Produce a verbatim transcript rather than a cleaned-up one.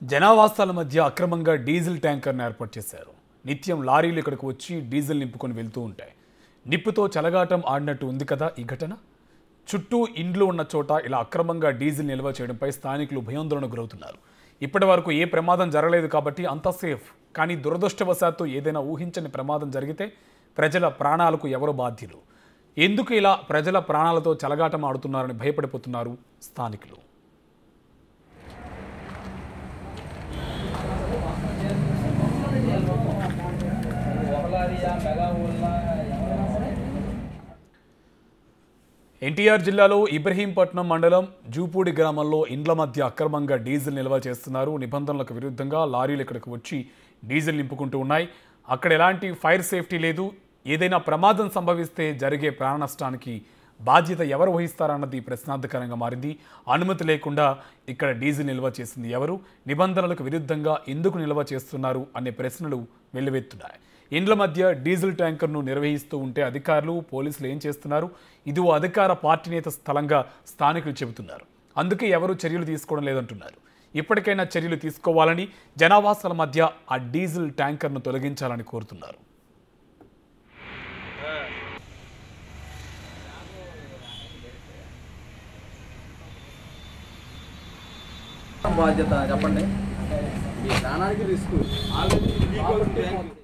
జనావాసాల మధ్య అక్రమంగా డీజిల్ ట్యాంకర్ను ఏర్పాటు చేశారు. నిత్యం లారీలు ఇక్కడికి వచ్చి డీజిల్ నింపుకొని వెళ్తూ ఉంటాయి. నిప్పుతో చలగాటం ఆడినట్టు ఉంది కదా ఈ ఘటన. చుట్టూ ఇండ్లు ఉన్న చోట ఇలా అక్రమంగా డీజిల్ నిల్వ చేయడంపై స్థానికులు భయాందోళనకు గురవుతున్నారు. ఇప్పటి వరకు ఏ ప్రమాదం జరగలేదు కాబట్టి అంతా సేఫ్. కానీ దురదృష్టవశాత్తు ఏదైనా ఊహించని ప్రమాదం జరిగితే ప్రజల ప్రాణాలకు ఎవరు బాధ్యులు? ఎందుకు ఇలా ప్రజల ప్రాణాలతో చలగాటం ఆడుతున్నారని భయపడిపోతున్నారు స్థానికులు. ఎన్టీఆర్ జిల్లాలో ఇబ్రహీంపట్నం మండలం జూపూడి గ్రామంలో ఇండ్ల మధ్య అక్రమంగా డీజిల్ నిల్వ చేస్తున్నారు. నిబంధనలకు విరుద్ధంగా లారీలు ఇక్కడికి వచ్చి డీజిల్ నింపుకుంటూ ఉన్నాయి. అక్కడ ఎలాంటి ఫైర్ సేఫ్టీ లేదు. ఏదైనా ప్రమాదం సంభవిస్తే జరిగే ప్రాణ నష్టానికి బాధ్యత ఎవరు వహిస్తారన్నది ప్రశ్నార్థకరంగా మారింది. అనుమతి లేకుండా ఇక్కడ డీజిల్ నిల్వ చేసింది ఎవరు? నిబంధనలకు విరుద్ధంగా ఎందుకు నిల్వ చేస్తున్నారు అనే ప్రశ్నలు వెల్లువెత్తున్నాయి. ఇండ్ల మధ్య డీజిల్ ట్యాంకర్ను నిర్వహిస్తూ ఉంటే అధికారులు, పోలీసులు ఏం చేస్తున్నారు? ఇది ఓ అధికార పార్టీ నేత స్థలంగా స్థానికులు చెబుతున్నారు. అందుకే ఎవరు చర్యలు తీసుకోవడం లేదంటున్నారు. ఇప్పటికైనా చర్యలు తీసుకోవాలని, జనావాసాల మధ్య ఆ డీజిల్ ట్యాంకర్ను తొలగించాలని కోరుతున్నారు. బాధ్యత చెప్పండి. మీ ప్రాణానికి రిస్క్.